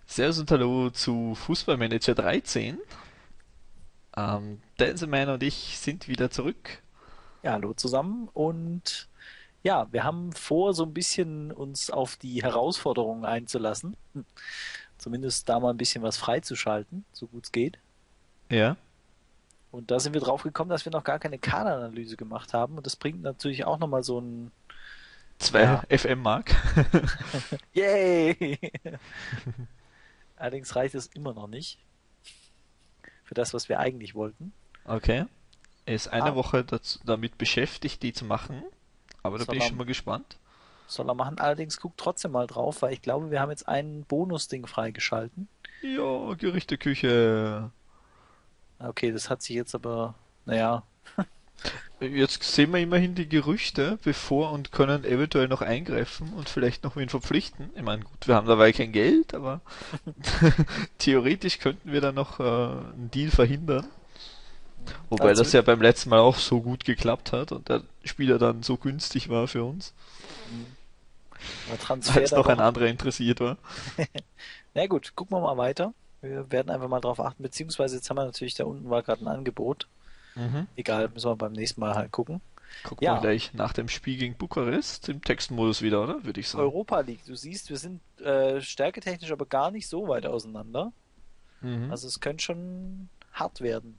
Servus und Hallo zu Fußballmanager 13. Denselmann und ich sind wieder zurück. Ja, hallo zusammen und ja, wir haben vor, so ein bisschen uns auf die Herausforderungen einzulassen. Zumindest da mal ein bisschen was freizuschalten, so gut es geht. Ja, Und da sind wir drauf gekommen, dass wir noch gar keine Kaderanalyse gemacht haben. Und das bringt natürlich auch nochmal so ein, zwei ja, FM Mark. yay! Allerdings reicht es immer noch nicht für das, was wir eigentlich wollten. Okay. Er ist eine Ah, Woche damit beschäftigt, die zu machen. Aber da bin soll ich er, schon mal gespannt. soll er machen. Allerdings guckt trotzdem mal drauf, weil ich glaube, wir haben jetzt ein Bonusding freigeschalten. Ja, Gerüchteküche. Okay, das hat sich jetzt aber, naja, Jetzt sehen wir immerhin die Gerüchte bevor und können eventuell noch eingreifen und vielleicht noch wen verpflichten. Ich meine, gut, wir haben dabei kein Geld, aber theoretisch könnten wir dann noch einen Deal verhindern. Wobei dazu. das ja beim letzten Mal auch so gut geklappt hat und der Spieler dann so günstig war für uns, Aber Transfer als der noch ein Woche. anderer interessiert war. Na gut, gucken wir mal weiter. Wir werden einfach mal drauf achten, beziehungsweise jetzt haben wir natürlich, da unten war gerade ein Angebot. Mhm. Egal, müssen wir beim nächsten Mal halt gucken. Gucken wir Ja, gleich nach dem Spiel gegen Bukarest im Textmodus wieder, oder? Würde ich sagen. Europa League. Du siehst, wir sind stärketechnisch aber gar nicht so weit auseinander. Mhm. Also es könnte schon hart werden,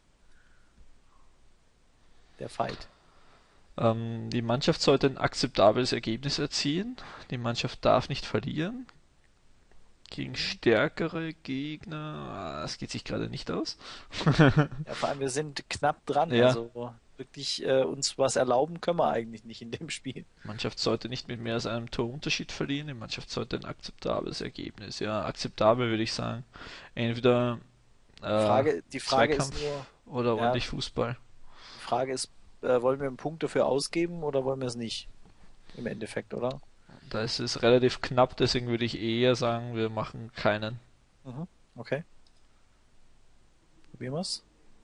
der Fight. Die Mannschaft sollte ein akzeptables Ergebnis erzielen. Die Mannschaft darf nicht verlieren. Gegen Mhm. stärkere Gegner. Das geht sich gerade nicht aus. Ja, vor allem, wir sind knapp dran. Ja, Also wirklich uns was erlauben können wir eigentlich nicht in dem Spiel. die Mannschaft sollte nicht mit mehr als einem Torunterschied verlieren. Die Mannschaft sollte ein akzeptables Ergebnis. Ja, akzeptabel würde ich sagen. Entweder Die Frage ist Zweikampf nur, oder ja, ordentlich Fußball. die Frage ist, wollen wir einen Punkt dafür ausgeben oder wollen wir es nicht? Im Endeffekt, oder? Da ist es relativ knapp, deswegen würde ich eher sagen, wir machen keinen. Mhm. Okay, probieren wir's.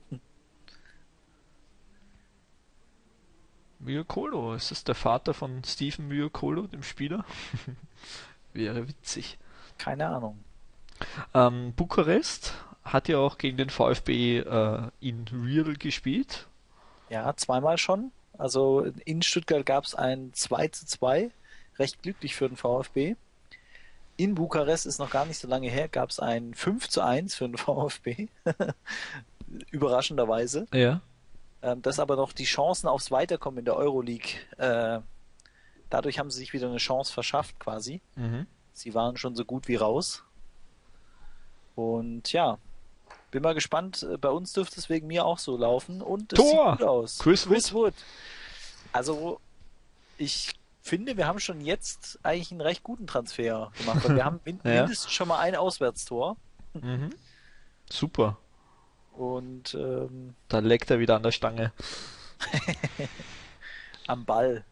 Myokolo, ist das der Vater von Stephen Myokolo, dem Spieler? Wäre witzig. Keine Ahnung. Bukarest hat ja auch gegen den VfB in Real gespielt. Ja, zweimal schon. Also in Stuttgart gab es ein 2:2, recht glücklich für den VfB. In Bukarest ist noch gar nicht so lange her, gab es ein 5:1 für den VfB, überraschenderweise. Ja. Das aber noch die Chancen aufs Weiterkommen in der Euroleague, dadurch haben sie sich wieder eine Chance verschafft quasi. Mhm. Sie waren schon so gut wie raus. Und ja, bin mal gespannt. Bei uns dürfte es wegen mir auch so laufen. Und es sieht Tor! gut aus. Chris Chris Wood. Wood. Also, ich finde, wir haben schon jetzt eigentlich einen recht guten Transfer gemacht, weil wir haben Ja. mindestens schon mal ein Auswärtstor. Mhm. Super. Und Da leckt er wieder an der Stange. am Ball.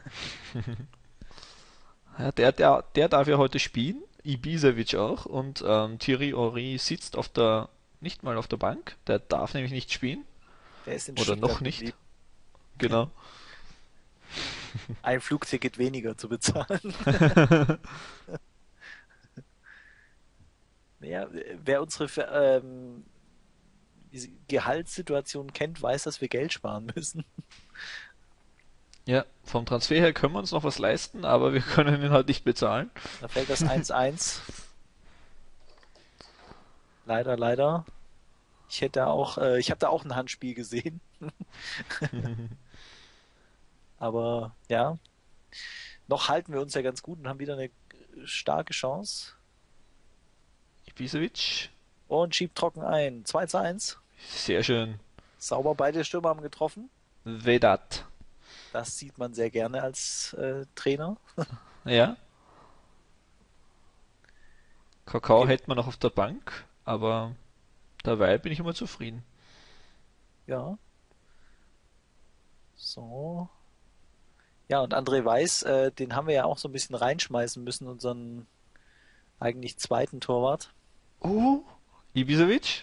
Ja, der darf ja heute spielen. Ibisevic auch. Und Thierry Henry sitzt nicht mal auf der Bank. Der darf nämlich nicht spielen. Der ist in Oder noch Stuttgart nicht. geblieben. Genau. Ein Flugticket weniger zu bezahlen. Naja, wer unsere Gehaltssituation kennt, weiß, dass wir Geld sparen müssen. Ja, vom Transfer her können wir uns noch was leisten, aber wir können ihn halt nicht bezahlen. Da fällt das 1:1. Leider, leider. Ich habe da auch ein Handspiel gesehen. Aber ja, noch halten wir uns ja ganz gut und haben wieder eine starke Chance. Ibisevic, Und schiebt trocken ein. 2:1. sehr schön. Sauber, beide Stürmer haben getroffen. Vedat. Das sieht man sehr gerne als Trainer. Ja, Kakao Okay, hält man noch auf der Bank, aber dabei bin ich immer zufrieden. ja, so. Ja, und André Weiß, den haben wir ja auch so ein bisschen reinschmeißen müssen, unseren eigentlich zweiten Torwart. Oh, Ibisevic?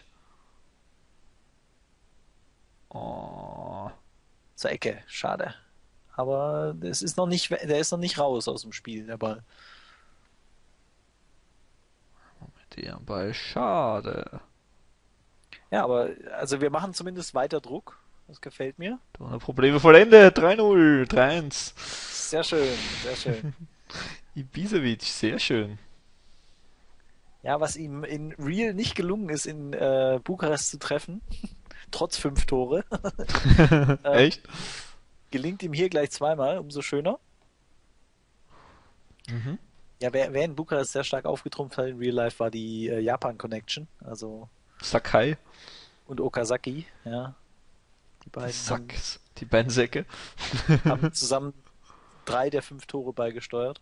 Oh, Zur Ecke, schade. Aber es ist noch nicht, der ist noch nicht raus aus dem Spiel, der Ball. Verlieren bei Schade. Ja, aber also wir machen zumindest weiter Druck. Das gefällt mir. Ohne Probleme vollendet. 3-0, 3-1. Sehr schön, sehr schön. Ibisevic, sehr schön. Ja, was ihm in Real nicht gelungen ist, in Bukarest zu treffen, trotz 5 Tore, ähm, Echt? gelingt ihm hier gleich zweimal, umso schöner. Mhm. Ja, wer in Bukarest sehr stark aufgetrumpft hat in Real Life, war die Japan-Connection, also Sakai, und Okazaki, ja. Die die beiden Sacks, die beiden Säcke. haben zusammen 3 der 5 Tore beigesteuert.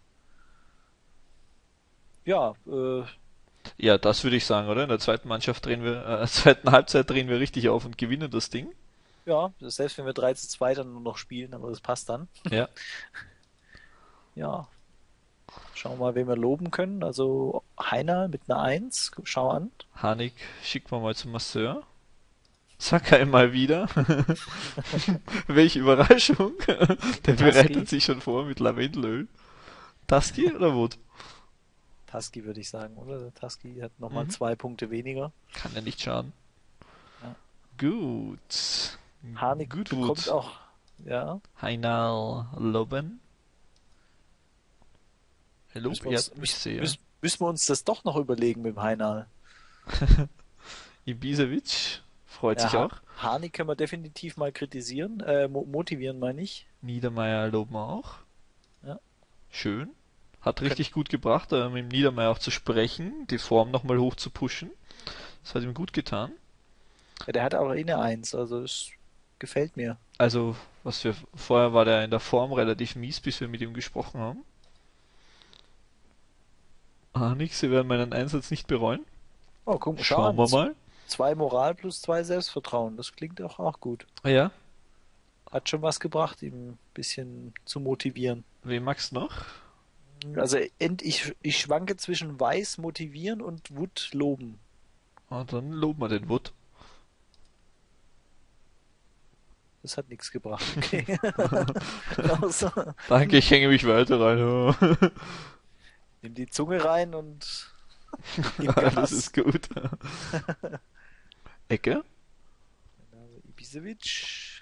Ja, Ja, das würde ich sagen, oder? In der zweiten Halbzeit drehen wir richtig auf und gewinnen das Ding. ja, selbst wenn wir 3:2 dann nur noch spielen, aber das passt dann. Ja. Ja, schauen wir mal, wen wir loben können. Also Heiner mit einer 1, schau an. Hanik schicken wir mal zum Masseur. Sakai mal wieder. Welche Überraschung. Der bereitet Taski, sich schon vor mit Lavendelöl. Taski oder Wood? Taski würde ich sagen, oder? Der Taski hat nochmal Mhm. 2 Punkte weniger. Kann ja nicht schaden. Ja. Gut. Harnik Gut, bekommt Wood. auch, ja, Heinal Loben. Lob müssen wir ehrt uns, mich sehr. müssen wir uns das doch noch überlegen mit dem Heinal. Ibisevic freut Ja, sich auch. Harnik können wir definitiv mal kritisieren, motivieren meine ich. Niedermeier loben wir auch. Ja, Schön. Hat können, richtig gut gebracht, mit dem Niedermeier auch zu sprechen, die Form nochmal hoch zu pushen. Das hat ihm gut getan. ja, der hat auch eh eine 1, also es gefällt mir. Also, vorher war der in der Form relativ mies, bis wir mit ihm gesprochen haben. Nix, Sie werden meinen Einsatz nicht bereuen. Oh, guck, schau Schauen an, wir mal. 2 Moral plus 2 Selbstvertrauen, das klingt auch gut. Ja, Hat schon was gebracht, ihn ein bisschen zu motivieren. wen magst du noch? Also ich schwanke zwischen Weiß motivieren und Wut loben. Dann loben wir den Wood. Das hat nichts gebracht. Okay. Also, Danke, ich hänge mich weiter rein. nimm die Zunge rein und gib Alles Gas. ist gut. Ecke? Also Ibisevic.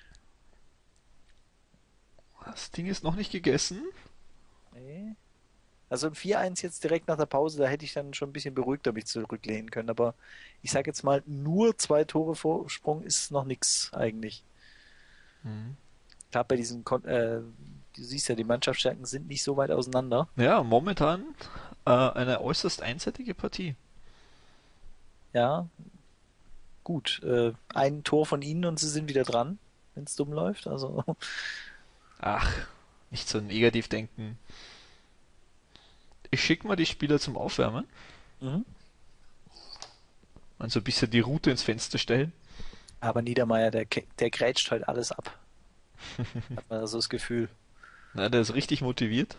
Das Ding ist noch nicht gegessen. Nee. Also ein 4:1 jetzt direkt nach der Pause, da hätte ich dann schon ein bisschen beruhigter mich zurücklehnen können. Aber ich sage jetzt mal, nur 2 Tore Vorsprung ist noch nichts eigentlich. Hm. Klar, bei du siehst ja, die Mannschaftsstärken sind nicht so weit auseinander. Ja, momentan eine äußerst einseitige Partie. Ja, gut. Ein Tor von ihnen und sie sind wieder dran, wenn es dumm läuft. Also, Ach, nicht so negativ denken. Ich schicke mal die Spieler zum Aufwärmen mhm. und so ein bisschen die Route ins Fenster stellen. Aber Niedermeier, der grätscht halt alles ab. Hat man so das Gefühl. Na, der ist richtig motiviert.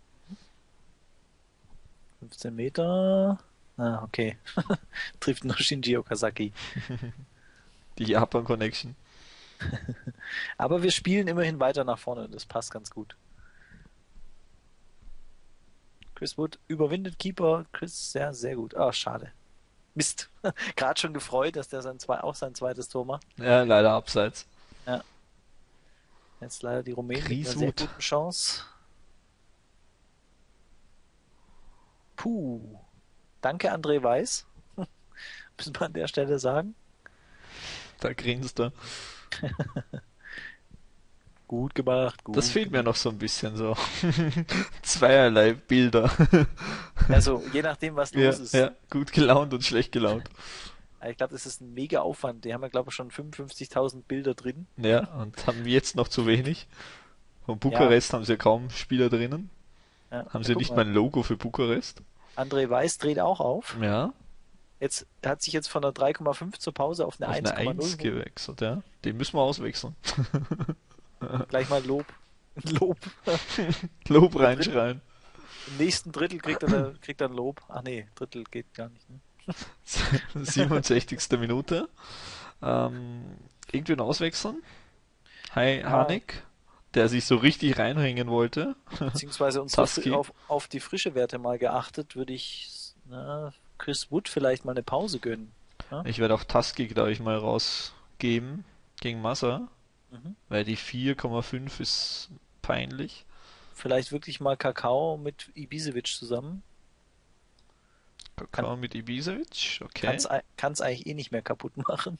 15 Meter. Ah, okay. Trifft nur Shinji Okazaki. Die Japan Connection. Aber wir spielen immerhin weiter nach vorne. Das passt ganz gut. Chris Wood überwindet Keeper. Chris, sehr, sehr gut. Ah, schade. Mist. Gerade schon gefreut, dass der auch sein zweites Tor macht. Ja, leider abseits. Ja. Jetzt leider die Rumänen mit einer Chris sehr Wood. guten Chance. Puh. Danke, André Weiß. Müssen wir an der Stelle sagen. Da grinst er. Gut gemacht, Das gut fehlt mir gemacht. noch so ein bisschen so. Zweierlei Bilder. Also, je nachdem, was Ja, los ist. ja, gut gelaunt und schlecht gelaunt. Ich glaube, das ist ein mega Aufwand. Die haben ja, glaube ich, schon 55.000 Bilder drin. Ja, und haben wir jetzt noch zu wenig. Von Ja, Bukarest haben sie ja kaum Spieler drinnen. ja. Haben Ja, sie guck nicht mal mal. ein Logo für Bukarest? André Weiß dreht auch auf. Ja, Jetzt hat sich jetzt von einer 3,5 zur Pause auf eine auf eine 1 1,0 gewechselt, ja. Den müssen wir auswechseln. gleich mal Lob. Lob. Lob Im Dritt, reinschreien. Im nächsten Drittel kriegt er ein Lob. Ach nee, Drittel geht gar nicht. Ne? 67. Minute. Irgendwen auswechseln? Ja, Hanik, der sich so richtig reinhängen wollte. beziehungsweise Taski. auf die frische Werte mal geachtet, würde ich, na, Chris Wood vielleicht mal eine Pause gönnen. Ja? Ich werde auch Tusky, glaube ich, mal rausgeben gegen Massa, Mhm. weil die 4,5 ist peinlich. Vielleicht wirklich mal Kakao mit Ibisevic zusammen. Kann, Kakao mit Ibisevic, okay. kann's eigentlich eh nicht mehr kaputt machen.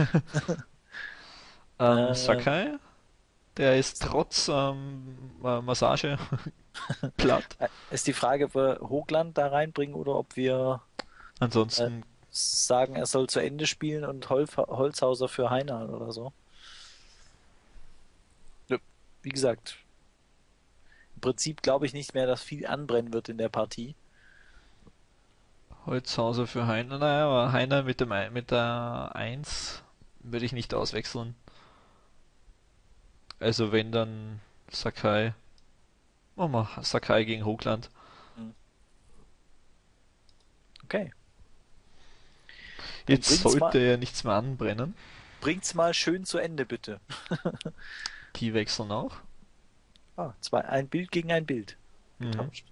Sakai, der ist trotz Massage platt. Ist die Frage, ob wir Hoogland da reinbringen oder ob wir äh, Ansonsten, sagen, er soll zu Ende spielen und Holzhauser für Heiner oder so. Ja, wie gesagt, im Prinzip glaube ich nicht mehr, dass viel anbrennen wird in der Partie. Holzhauser für Heiner, naja, aber Heiner mit der Eins würde ich nicht auswechseln. Also wenn dann Sakai. Machen wir Sakai gegen Hoogland. Hm. Okay, dann Jetzt sollte ja nichts mehr anbrennen. bringt's mal schön zu Ende, bitte. Die wechseln auch. Ein Bild gegen ein Bild Mhm. getauscht.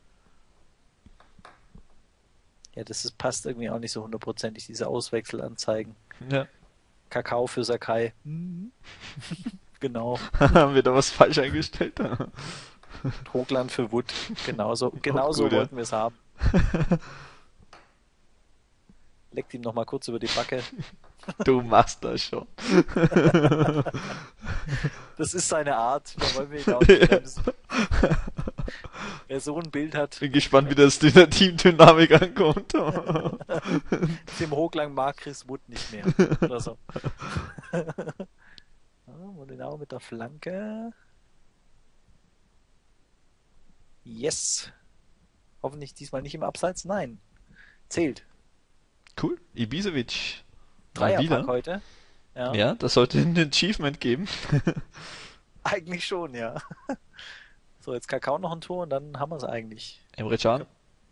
Ja, passt irgendwie auch nicht so hundertprozentig, diese Auswechselanzeigen. Ja. Kakao für Sakai. Mhm. Genau. Haben wir da was falsch eingestellt? Hochland für Wood. Auch Genauso gut, ja. wollten wir es haben. Leckt ihm noch mal kurz über die Backe. Du machst das schon. Das ist seine Art. Da wollen wir ihn auch nicht bremsen. Wer so ein Bild hat, Bin gespannt, wie das in der Teamdynamik ankommt. dem Hochlang mag Chris Wood nicht mehr. Oder so. Molinaro mit der Flanke. Yes. Hoffentlich diesmal nicht im Abseits. Nein. Zählt. Cool. Ibisevic. Mal Dreierpack wieder. heute. Ja. Ja, das sollte ein Achievement geben. Eigentlich schon, ja. So, jetzt Kakao noch ein Tor und dann haben wir es eigentlich. Emre Can.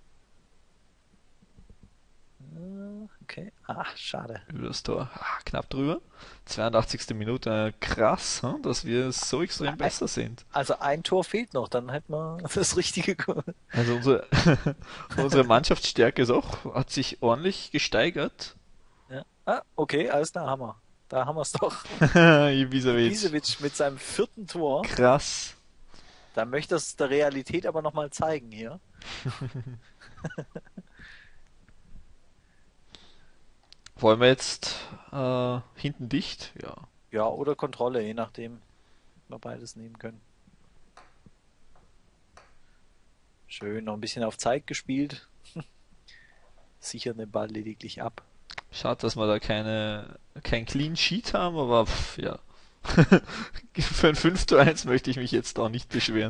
Okay. Schade. Über das Tor. Knapp drüber. 82. Minute. Krass, dass wir so extrem besser sind. Also ein Tor fehlt noch, dann hätten wir das richtige. Also unsere Mannschaftsstärke hat sich ordentlich gesteigert. Ja. Okay, alles klar, haben wir. Da haben wir es doch. Ibisevic. Ibisevic mit seinem 4. Tor. Krass. Da möchte es der Realität aber nochmal zeigen hier. Wollen wir jetzt hinten dicht? Ja. Ja, oder Kontrolle, je nachdem. Wir beides nehmen können. Schön, noch ein bisschen auf Zeit gespielt. Sichern den Ball lediglich ab. Schade, dass wir da kein Clean Sheet haben, aber ja. Für ein 5:1 möchte ich mich jetzt auch nicht beschweren.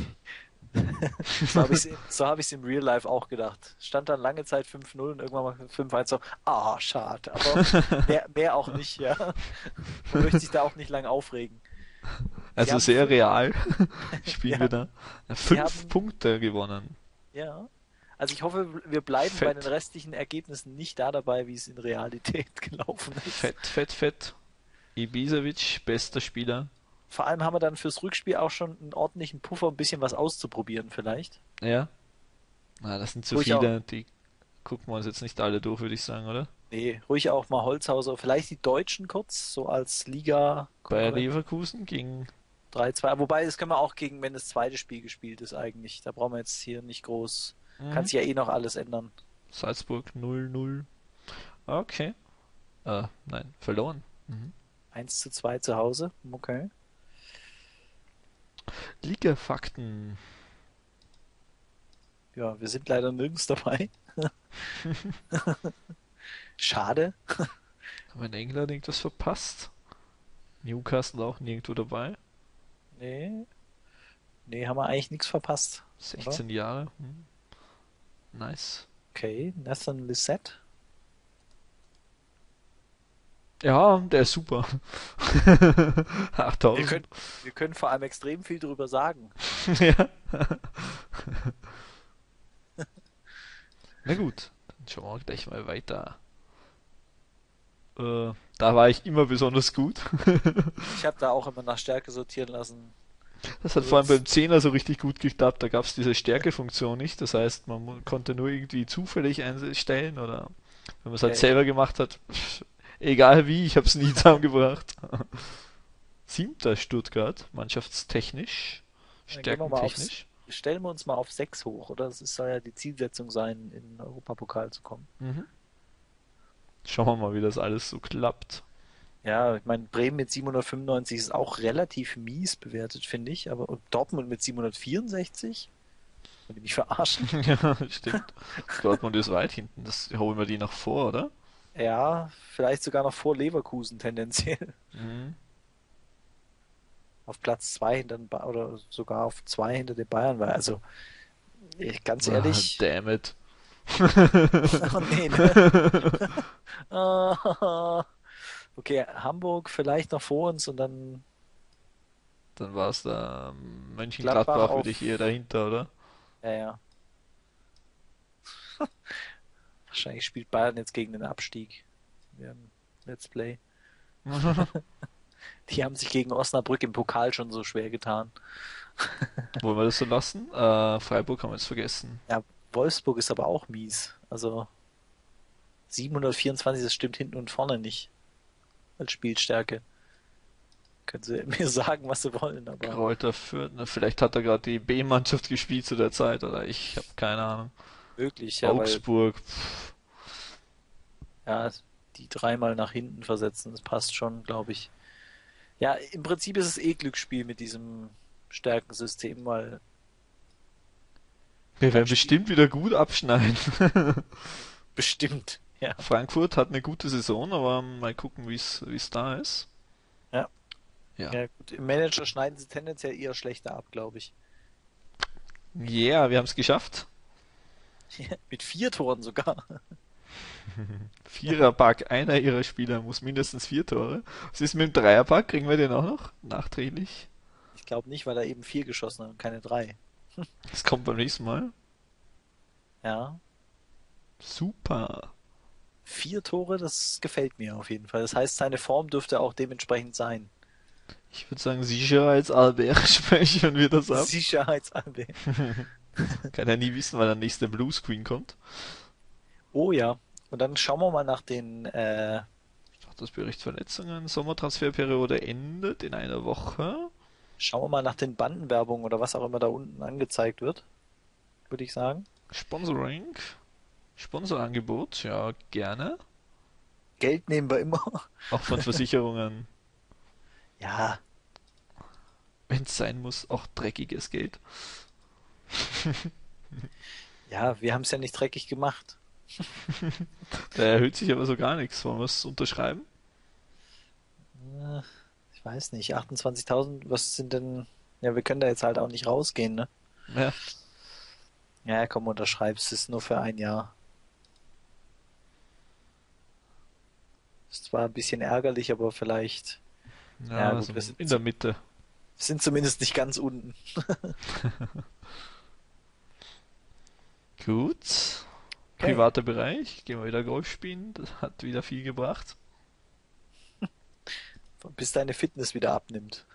So hab ich's im Real Life auch gedacht. Stand dann lange Zeit 5:0 und irgendwann mal 5:1 so, schade, aber mehr auch nicht, ja. Man möchte sich da auch nicht lang aufregen. Also haben sehr real spielen wir Ja, da. sie 5 haben, Punkte gewonnen. ja. Also ich hoffe, wir bleiben bei den Fett, restlichen Ergebnissen nicht da dabei, wie es in Realität gelaufen ist. fett. Ibisevic, bester Spieler. Vor allem haben wir dann fürs Rückspiel auch schon einen ordentlichen Puffer, ein bisschen was auszuprobieren vielleicht. Ja. Das sind zu Ruhig auch, viele, die gucken wir uns jetzt nicht alle durch, würde ich sagen, oder? nee, ruhig auch mal Holzhauser, vielleicht die Deutschen kurz, so als Bayer Liga-Konkurrent. Leverkusen gegen 3-2. Wobei, das können wir auch gegen, wenn das zweite Spiel gespielt ist eigentlich. Da brauchen wir jetzt hier nicht groß. Kann mhm. sich ja eh noch alles ändern. Salzburg 0-0. Okay. Nein, verloren. Mhm. 1-2 zu Hause. Okay. Liga-Fakten. Ja, wir sind leider nirgends dabei. Schade. Haben wir in England irgendwas verpasst? Newcastle auch nirgendwo dabei. Nee. Nee, haben wir eigentlich nichts verpasst, oder? 16 Jahre. Nice. Okay, Nathan Lissette. Ja, der ist super. Wir 8000. können, wir können vor allem extrem viel drüber sagen. Ja. Na gut, dann schauen wir gleich mal weiter. Da war ich immer besonders gut. Ich habe da auch immer nach Stärke sortieren lassen. Das hat vor allem beim Zehner so richtig gut geklappt. Da gab es diese Stärkefunktion nicht. Das heißt, konnte nur irgendwie zufällig einstellen oder wenn man es halt Okay. selber gemacht hat, egal wie, ich habe es nie zusammengebracht. Siebter Stuttgart, mannschaftstechnisch, Dann gehen wir mal stärkentechnisch. stellen wir uns mal auf 6 hoch, oder? Soll ja die Zielsetzung sein, in den Europapokal zu kommen. Mhm. Schauen wir mal, wie das alles so klappt. Ja, ich meine, Bremen mit 795 ist auch relativ mies bewertet, finde ich, aber und Dortmund mit 764? Wollen die mich verarschen? Ja, stimmt. Dortmund ist weit hinten. Das holen wir die noch vor, oder? Ja, vielleicht sogar noch vor Leverkusen tendenziell. Mhm. Auf Platz 2 hinter den oder sogar auf 2 hinter den Bayern war. Also, ganz Ah, ehrlich, damn it. oh nee, ne? Ah, okay, Hamburg vielleicht noch vor uns und dann Dann war es da Gladbach Mönchengladbach, würde auf, ich eher dahinter, oder? ja, ja. Wahrscheinlich spielt Bayern jetzt gegen den Abstieg. Wir haben Let's Play. Die haben sich gegen Osnabrück im Pokal schon so schwer getan. Wollen wir das so lassen? Freiburg haben wir jetzt vergessen. Ja, Wolfsburg ist aber auch mies. Also 724, das stimmt hinten und vorne nicht als Spielstärke. Können Sie mir sagen, was Sie wollen, aber Kräuter Fürth, ne? Vielleicht hat er gerade die B-Mannschaft gespielt zu der Zeit, oder ich habe keine Ahnung. möglich, ja, weil Augsburg, ja, die dreimal nach hinten versetzen, das passt schon, glaube ich. Ja, im Prinzip ist es eh Glücksspiel mit diesem Stärkensystem, weil wir dann werden spielt bestimmt wieder gut abschneiden. bestimmt. Ja, Frankfurt hat eine gute Saison, aber mal gucken, wie es da ist. ja, Ja. ja, gut. Im Manager schneiden sie tendenziell eher schlechter ab, glaube ich. Yeah, wir haben es geschafft. Mit 4 Toren sogar. Viererpack, einer ihrer Spieler muss mindestens 4 Tore. Was ist mit dem Dreierpack? Kriegen wir den auch noch? Nachträglich? Ich glaube nicht, weil er eben 4 geschossen hat und keine 3. Das kommt beim nächsten Mal. Ja, Super. 4 Tore, das gefällt mir auf jeden Fall. Das heißt, seine Form dürfte auch dementsprechend sein. Ich würde sagen, sicherer als Albert speichern wir das ab. Sicherheitsalbe. Kann ja nie wissen, wann der nächste Bluescreen kommt. Oh ja. Und dann schauen wir mal nach den, Statusbericht Verletzungen. Sommertransferperiode endet in einer Woche. schauen wir mal nach den Bandenwerbungen oder was auch immer da unten angezeigt wird, würde ich sagen. Sponsoring. Sponsorangebot, ja, gerne. Geld nehmen wir immer. Auch von Versicherungen, Ja, wenn es sein muss, auch dreckiges Geld. ja, wir haben es ja nicht dreckig gemacht. Da erhöht sich aber so gar nichts. Wollen wir es unterschreiben? Äh, Ich weiß nicht, 28.000, was sind denn, ja, wir können da jetzt halt auch nicht rausgehen, ne? Ja, Ja, komm, unterschreibst es nur für ein Jahr. Ist zwar ein bisschen ärgerlich, aber vielleicht, ja ja, gut, so in der Mitte. sind zumindest nicht ganz unten. Gut. Okay. Privater Bereich. Gehen wir wieder Golf spielen. Das hat wieder viel gebracht. Bis deine Fitness wieder abnimmt.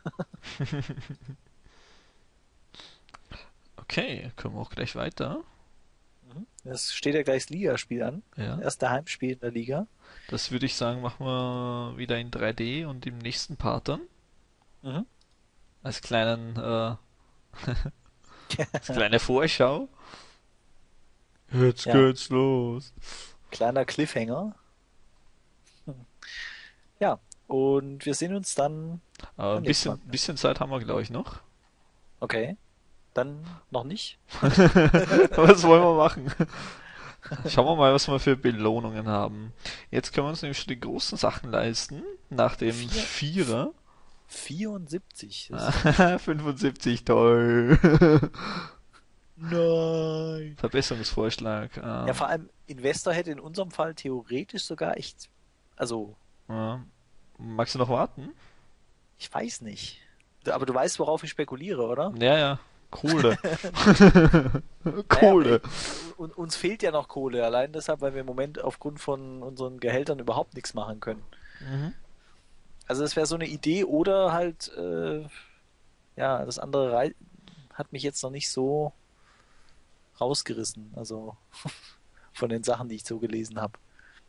Okay, können wir auch gleich weiter. Es steht ja gleich das Ligaspiel an. Ja. Erste Heimspiel in der Liga. Das würde ich sagen, machen wir wieder in 3D und im nächsten Part dann. Mhm. Als als kleine Vorschau. Jetzt Ja, geht's los. kleiner Cliffhanger. Ja, und wir sehen uns dann Aber beim ein nächsten Mal. bisschen Zeit haben wir, glaube ich, noch. Okay, dann noch nicht. Was wollen wir machen? Schauen wir mal, was wir für Belohnungen haben. Jetzt können wir uns nämlich schon die großen Sachen leisten. Nach dem Vier, Vierer. 74. Das ist 75, toll. Nein. Verbesserungsvorschlag. Ja, vor allem Investor hätte in unserem Fall theoretisch sogar echt, also Ja. Magst du noch warten? ich weiß nicht. Aber du weißt, worauf ich spekuliere, oder? Ja, ja. Kohle. Naja, Kohle. uns fehlt ja noch Kohle, allein deshalb, weil wir im Moment aufgrund von unseren Gehältern überhaupt nichts machen können. Mhm. Also es wäre so eine Idee oder halt, ja, das andere hat mich jetzt noch nicht so rausgerissen. Also von den Sachen, die ich so gelesen habe.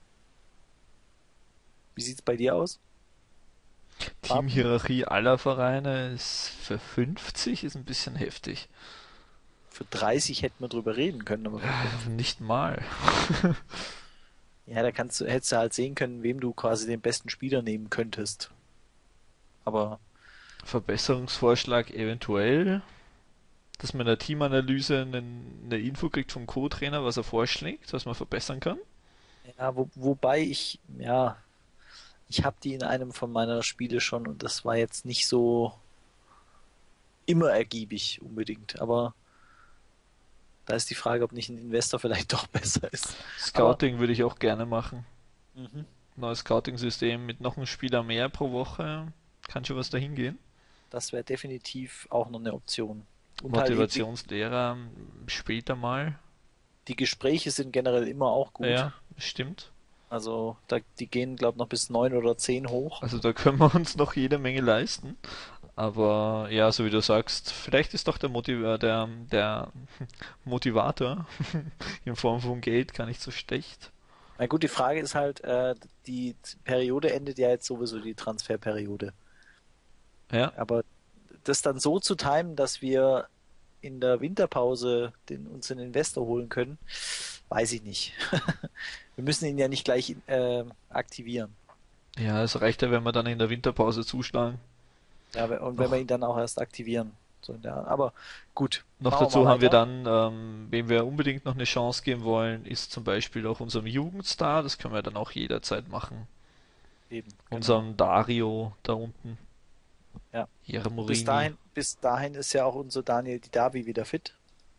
Wie sieht's bei dir aus? Fahrten? Teamhierarchie aller Vereine ist für 50 ist ein bisschen heftig. Für 30 hätten wir drüber reden können, aber für 50. Nicht mal. Ja, da hättest du halt sehen können, wem du quasi den besten Spieler nehmen könntest. Aber Verbesserungsvorschlag eventuell, dass man in der Teamanalyse eine Info kriegt vom Co-Trainer, was er vorschlägt, was man verbessern kann. ja, wobei ich habe die in einem von meiner Spiele schon und das war jetzt nicht so immer ergiebig unbedingt. Aber da ist die Frage, ob nicht ein Investor vielleicht doch besser ist. Aber Scouting würde ich auch gerne machen. mhm, Neues Scouting-System mit noch einem Spieler mehr pro Woche. Kann schon was dahin gehen. das wäre definitiv auch noch eine Option. Und halt eben Motivationslehrer später mal. die Gespräche sind generell immer auch gut. Ja, stimmt. Also die gehen, glaube ich, noch bis 9 oder 10 hoch. Also da können wir uns noch jede Menge leisten. Aber ja, so wie du sagst, vielleicht ist doch der Motivator in Form von Geld gar nicht so schlecht. Na gut, die Frage ist halt, die Periode endet ja jetzt sowieso, die Transferperiode. Ja, Aber das dann so zu timen, dass wir in der Winterpause uns den Investor holen können, weiß ich nicht. Wir müssen ihn ja nicht gleich aktivieren. ja, es reicht ja, wenn wir dann in der Winterpause zuschlagen. Ja, und wenn wir Noch, ihn dann auch erst aktivieren. So aber gut, noch machen wir mal dazu haben wir weiter. dann, wem wir unbedingt noch eine Chance geben wollen, ist zum Beispiel auch unserem Jugendstar. Das können wir dann auch jederzeit machen. Eben, genau. Unserem Dario da unten, Ja. Und Morini. bis dahin ist ja auch unser Daniel Didavi wieder fit.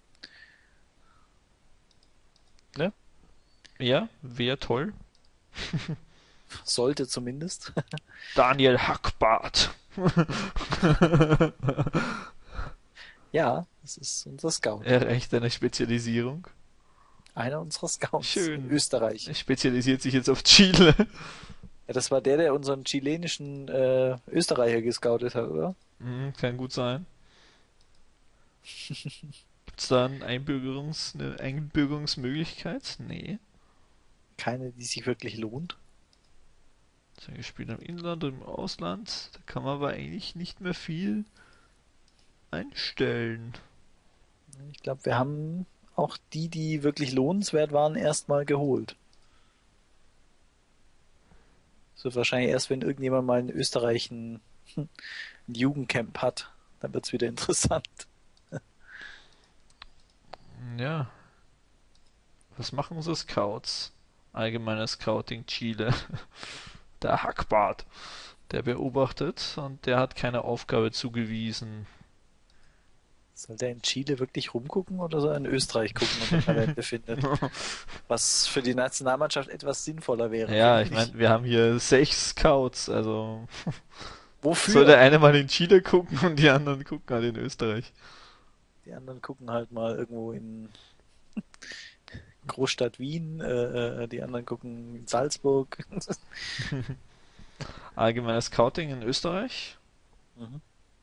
Ne? Ja, wäre toll. Sollte zumindest. Daniel Hackbart. Ja, das ist unser Scout. Erreicht eine Spezialisierung. Einer unserer Scouts in Schön. Österreich. Er spezialisiert sich jetzt auf Chile. Ja, das war der unseren chilenischen Österreicher gescoutet hat, oder? Kann gut sein. Gibt's da eine Einbürgerungsmöglichkeit? Nee. Keine, die sich wirklich lohnt. Sein gespielt im Inland und im Ausland. Da kann man aber eigentlich nicht mehr viel einstellen. Ich glaube, wir haben auch die wirklich lohnenswert waren, erstmal geholt. Das wird wahrscheinlich erst, wenn irgendjemand mal in Österreich ein Jugendcamp hat, dann wird's wieder interessant. Ja, was machen unsere Scouts? Allgemeines Scouting Chile. Der Hackbart. Der beobachtet und der hat keine Aufgabe zugewiesen. Soll der in Chile wirklich rumgucken oder soll er in Österreich gucken und der Talente findet? Was für die Nationalmannschaft etwas sinnvoller wäre, Ja, finde ich ich. meine, wir haben hier 6 Scouts, also soll der Wofür? eine mal in Chile gucken und die anderen gucken halt in Österreich. Die anderen gucken halt mal irgendwo in Großstadt Wien, die anderen gucken in Salzburg. Allgemeines Scouting in Österreich. Mhm.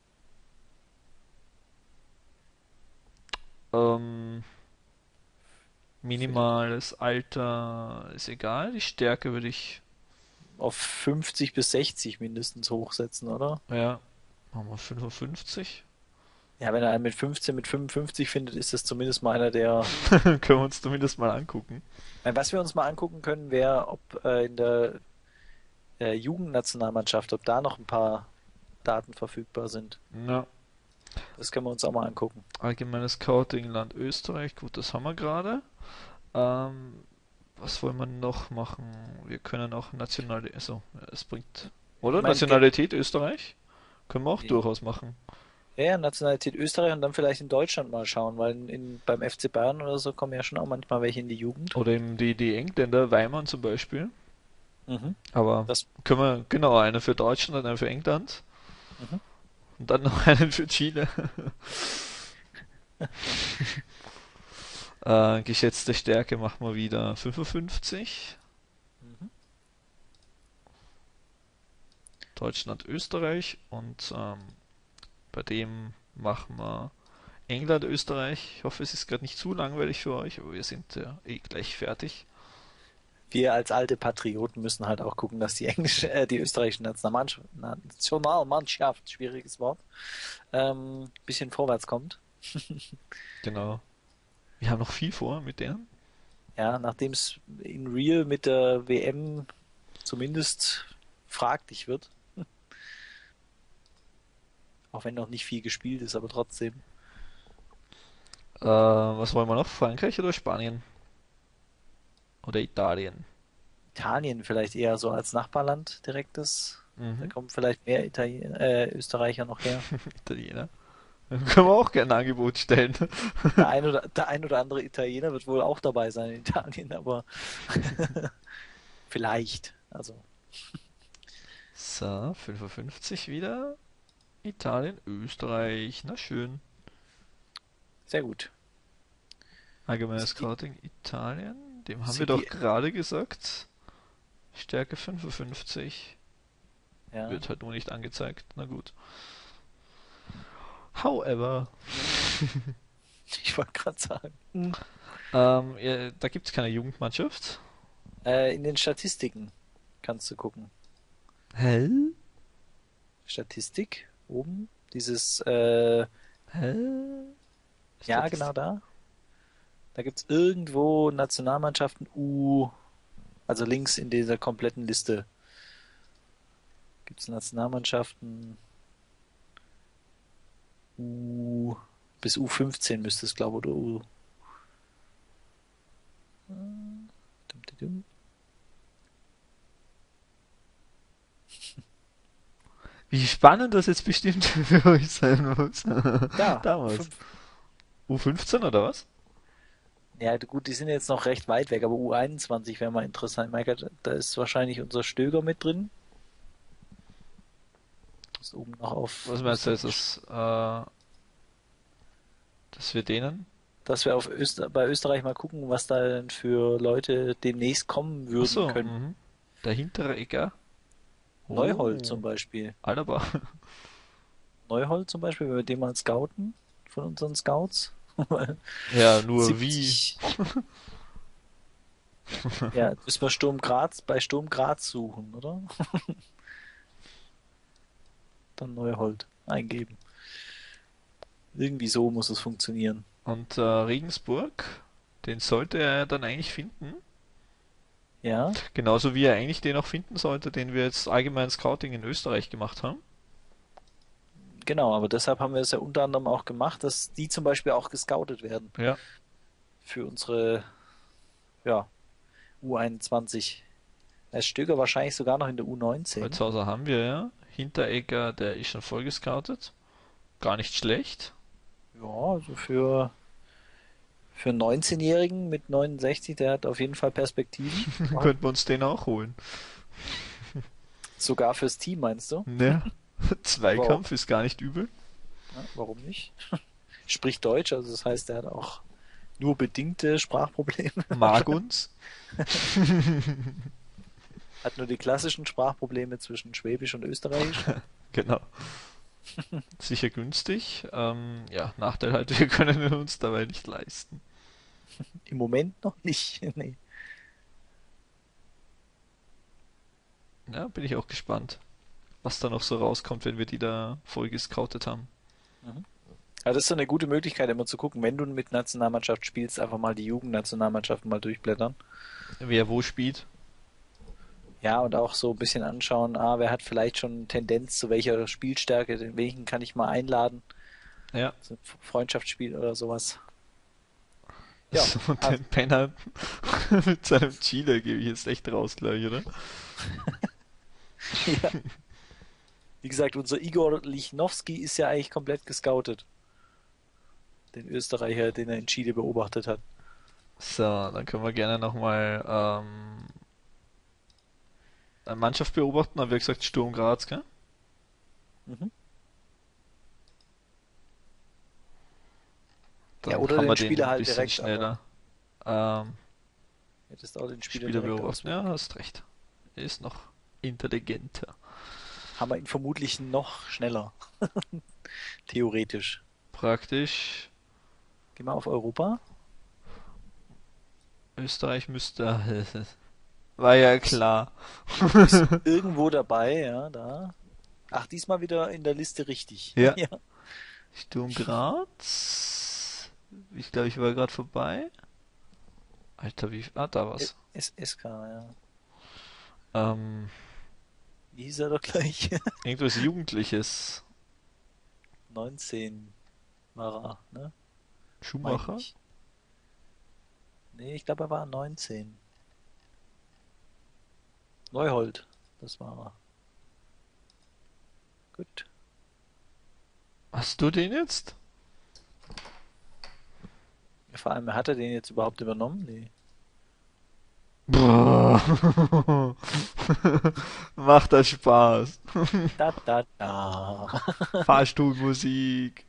Ähm, Vielleicht minimales Alter ist egal. Die Stärke würde ich, auf 50 bis 60 mindestens hochsetzen, oder? ja, machen wir 55. Ja, wenn er einen mit 15, mit 55 findet, ist das zumindest mal einer, der. Können wir uns zumindest mal angucken. Was wir uns mal angucken können, wäre, ob in der Jugendnationalmannschaft, ob da noch ein paar Daten verfügbar sind. Ja, Das können wir uns auch mal angucken. allgemeines Scouting Land Österreich. Gut, das haben wir gerade. Ähm, was wollen wir noch machen? Wir können auch Nationalität, also es bringt, Ich oder? meine, Nationalität Österreich? Können wir auch durchaus machen. ja, Nationalität Österreich und dann vielleicht in Deutschland mal schauen, weil beim FC Bayern oder so kommen ja schon auch manchmal welche in die Jugend. Oder eben die Engländer, Weimar zum Beispiel. Mhm. Aber Das, können wir, genau, einen für Deutschland, einen für England mhm. und dann noch einen für Chile. Geschätzte Stärke machen wir wieder 55. Mhm. Deutschland, Österreich und bei dem machen wir England, Österreich. Ich hoffe, es ist gerade nicht zu langweilig für euch, aber wir sind ja eh gleich fertig. Wir als alte Patrioten müssen halt auch gucken, dass die österreichische Nationalmannschaft, schwieriges Wort, bisschen vorwärts kommt. Genau. Wir haben noch viel vor mit denen. Ja, nachdem es in Real mit der WM zumindest fraglich wird, auch wenn noch nicht viel gespielt ist, aber trotzdem. Was wollen wir noch? Frankreich oder Spanien? Oder Italien? Italien vielleicht eher so als Nachbarland direktes. Da Mhm. kommen vielleicht mehr Österreicher noch her. Italiener. Dann können wir auch gerne ein Angebot stellen. Der ein oder andere Italiener wird wohl auch dabei sein in Italien, aber vielleicht. Also, So, 55 wieder. Italien, Österreich. Na schön. sehr gut. Allgemeines Sind die, Scouting, Italien. Dem haben wir sind doch die, gerade gesagt. Stärke 55. ja, Wird halt nur nicht angezeigt. Na gut. However. ich wollte gerade sagen. Ja, da gibt es keine Jugendmannschaft. In den Statistiken kannst du gucken. Hä? Statistik oben, dieses, Hä? ja, genau Statistik. da. Da gibt's irgendwo Nationalmannschaften also links in dieser kompletten Liste gibt's Nationalmannschaften U bis U15 müsste es, glaube ich, oder U. Dum, dum, dum. Wie spannend das jetzt bestimmt für euch sein muss. Ja, Damals. U15 oder was? ja, gut, die sind jetzt noch recht weit weg, aber U21 wäre mal interessant. Michael, da ist wahrscheinlich unser Stöger mit drin. Ist oben noch auf Was meinst du jetzt, Österreich. dass wir denen? Dass wir bei Österreich mal gucken, was da denn für Leute demnächst kommen Ach würden so, können. mhm. Der hintere Ecker. Neuhold Oh, zum Beispiel. Alaba. Neuhold zum Beispiel, wenn wir den mal scouten von unseren Scouts. Ja, nur wie? 70. Ja, müssen wir bei Sturm Graz suchen, oder? Dann Neuhold eingeben. Irgendwie so muss es funktionieren. Und Regensburg, den sollte er dann eigentlich finden. Ja, Genauso wie er eigentlich den auch finden sollte, den wir jetzt allgemein Scouting in Österreich gemacht haben. genau, aber deshalb haben wir es ja unter anderem auch gemacht, dass die zum Beispiel auch gescoutet werden Ja, für unsere, ja, U21. Er ist Stöger wahrscheinlich sogar noch in der U19. Holzhauser haben wir ja. Hinteregger, der ist schon voll gescoutet. Gar nicht schlecht. Ja, also für einen 19-Jährigen mit 69, der hat auf jeden Fall Perspektiven. Könnten wir uns den auch holen. Sogar fürs Team, meinst du? Ne? Warum? Zweikampf ist gar nicht übel. Ja, warum nicht? Spricht Deutsch, also das heißt, er hat auch nur bedingte Sprachprobleme. Mag uns. Hat nur die klassischen Sprachprobleme zwischen Schwäbisch und Österreichisch. Genau. Sicher günstig. Ja, Nachteil halt, wir können uns dabei nicht leisten. Im Moment noch nicht. Nee. Ja, bin ich auch gespannt, was da noch so rauskommt, wenn wir die da voll gescoutet haben. Mhm. Aber das ist so eine gute Möglichkeit, immer zu gucken, wenn du mit Nationalmannschaft spielst, einfach mal die Jugendnationalmannschaften mal durchbleddern. Wer wo spielt. Ja, und auch so ein bisschen anschauen, wer hat vielleicht schon Tendenz zu welcher Spielstärke, den welchen kann ich mal einladen, Ja, so ein Freundschaftsspiel oder sowas. Ja, so also, den Penner mit seinem Chile gebe ich jetzt echt raus gleich, oder? ja. Wie gesagt, unser Igor Lichnowsky ist ja eigentlich komplett gescoutet. Den Österreicher, den er in Chile beobachtet hat. So, dann können wir gerne nochmal eine Mannschaft beobachten, haben wir gesagt Sturm Graz, gell? Mhm. Ja, Dann oder haben wir den den Spieler ein halt bisschen direkt, aber schneller. Ähm, hättest auch den Spieler Spieler direkt beobachten, auswählen ja, können. hast recht. Er ist noch intelligenter. Haben wir ihn vermutlich noch schneller. Theoretisch. Praktisch. Geh mal auf Europa. Österreich müsste. War ja klar. Ist irgendwo dabei, ja, da. Ach, diesmal wieder in der Liste richtig. Ja. Ja. Sturm Graz. Ich glaube, ich war gerade vorbei. Alter, wie. Ah, da war's. SK, ja. Ähm, Wie hieß er doch gleich? irgendwas Jugendliches. 19 war er, ne? Meine Schumacher? ich. Nee, ich glaube, er war 19. Neuhold, das war er. Gut. Hast du den jetzt? Vor allem, hat er den jetzt überhaupt übernommen? Nee. Boah. Macht das Spaß. Da, da, da. Fahrstuhlmusik.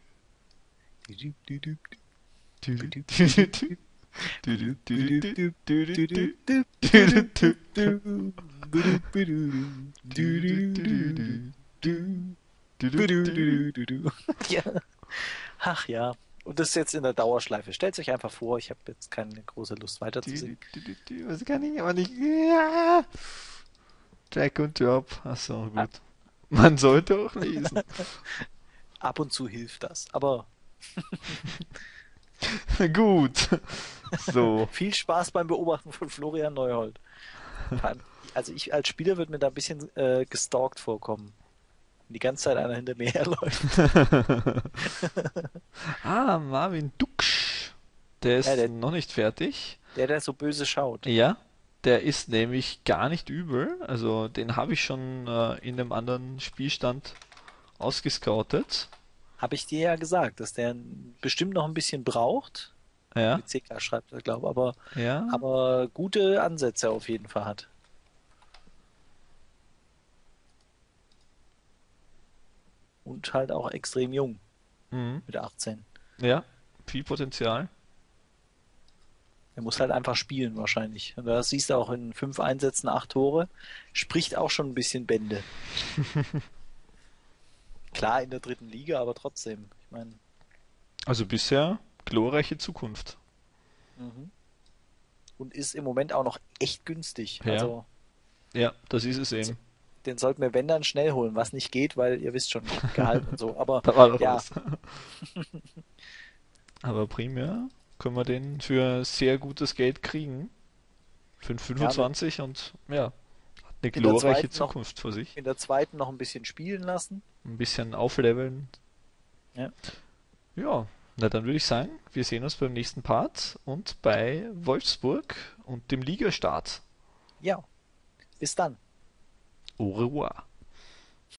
Ja. Ach ja. Und das jetzt in der Dauerschleife. Stellt euch einfach vor, ich habe jetzt keine große Lust weiterzusingen. Was kann ich aber nicht. Ja. Jack und Job. Achso, Ah, gut. Man sollte auch lesen. ab und zu hilft das. Aber Gut. So. viel Spaß beim Beobachten von Florian Neuhold. Vor allem, also ich als Spieler würde mir da ein bisschen gestalkt vorkommen. Wenn die ganze Zeit einer hinter mir herläuft. Ah, Marvin Duksch. Der Ja, ist noch nicht fertig. der so böse schaut. Ja, der ist nämlich gar nicht übel. Also den habe ich schon in einem anderen Spielstand ausgescoutet. Habe ich dir ja gesagt, dass der bestimmt noch ein bisschen braucht. Ja, Mit CK schreibt er, glaube ich, aber, ja. aber gute Ansätze auf jeden Fall hat. Und halt auch extrem jung Mhm. mit 18. Ja, viel Potenzial. Er muss halt einfach spielen wahrscheinlich. Und das siehst du auch in 5 Einsätzen, 8 Tore. Spricht auch schon ein bisschen Bände. Klar in der dritten Liga, aber trotzdem. Ich meine, Also bisher glorreiche Zukunft. mhm. Und ist im Moment auch noch echt günstig. Ja, Also ja, das ist es eben. den sollten wir, wenn dann, schnell holen, was nicht geht, weil ihr wisst schon, Gehalt und so. Aber Da war doch ja, was. Aber primär können wir den für sehr gutes Geld kriegen. Für einen ja, 25 und ja, hat eine in der glorreiche zweiten noch, Zukunft vor sich. in der zweiten noch ein bisschen spielen lassen. Ein bisschen aufleveln. Ja, Ja, na dann würde ich sagen, wir sehen uns beim nächsten Part und bei Wolfsburg und dem Ligastart. ja. Bis dann. Au revoir.